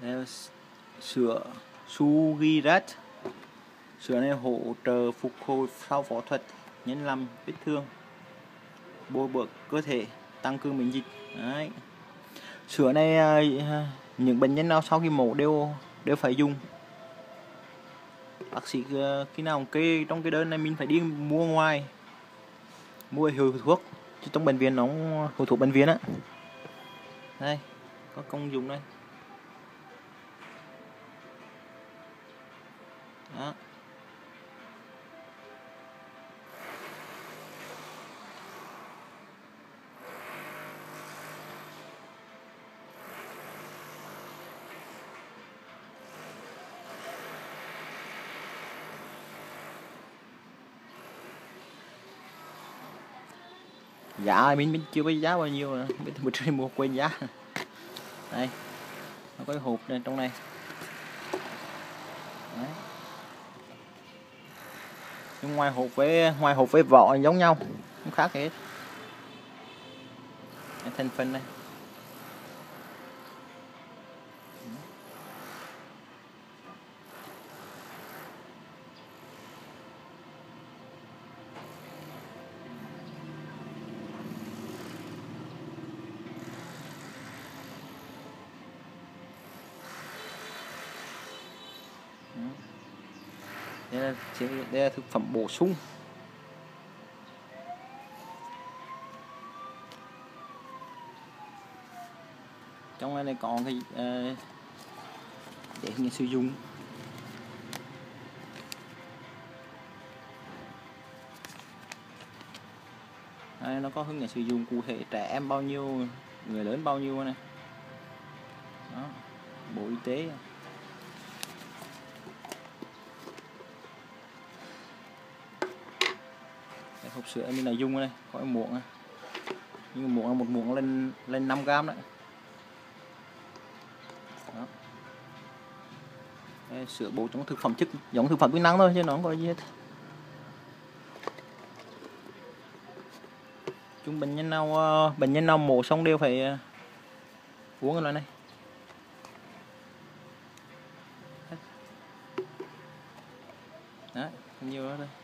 Sữa Sugirat. Sữa này hỗ trợ phục hồi sau phẫu thuật, nhân làm vết thương, bồi bổ cơ thể, tăng cường miễn dịch. Đấy. Sữa này những bệnh nhân nào sau khi mổ đều phải dùng. Bác sĩ khi nào kê trong cái đơn này mình phải đi mua ngoài, mua hiệu thuốc chứ trong bệnh viện nó hiệu thuốc bệnh viện á. Đây có công dụng đây. Đó. Giá mình chưa biết giá bao nhiêu rồi, bữa trưa mua quên giá. Đây nó có cái hộp này trong này. Đấy. Nhưng ngoài hộp với vỏ giống nhau, không khác hết. Thành phần này. Đây là thực phẩm bổ sung. Trong này có cái để người sử dụng. Đây, nó có hướng dẫn sử dụng cụ thể, trẻ em bao nhiêu, người lớn bao nhiêu này. Đó, Bộ Y tế. Cái hộp sữa như này dùng đây, có cái muỗng này. Nhưng muỗng là một muỗng lên 5 gram đấy. Đó. Đây, sữa bổ trong thực phẩm giống thực phẩm chức năng thôi chứ nó không có gì hết. Chúng bệnh nhân nào mổ xong đều phải uống cái loại này. Đấy, nhiều đó thôi.